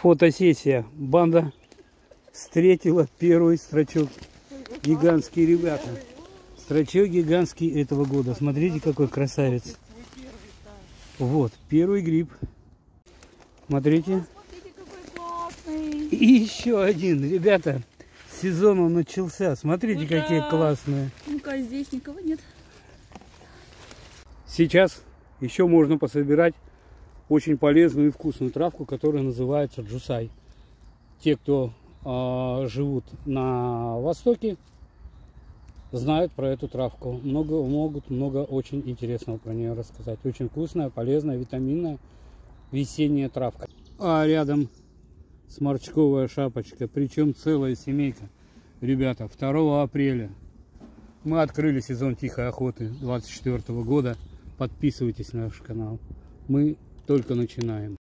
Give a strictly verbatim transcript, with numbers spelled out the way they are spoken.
Фотосессия. Банда встретила первый строчок. Гигантские ребята. Строчок гигантский этого года. Смотрите, какой красавец. Вот, первый гриб. Смотрите. Смотрите, какой классный. И еще один. Ребята, сезон он начался. Смотрите, Ну какие да. классные. Ну-ка, здесь никого нет. Сейчас еще можно пособирать очень полезную и вкусную травку, которая называется джусай. Те, кто э, живут на востоке, знают про эту травку. Много, могут много очень интересного про нее рассказать. Очень вкусная, полезная, витаминная весенняя травка. А рядом сморчковая шапочка, причем целая семейка. Ребята, второго апреля мы открыли сезон тихой охоты двадцать четвёртого года. Подписывайтесь на наш канал. Мы только начинаем.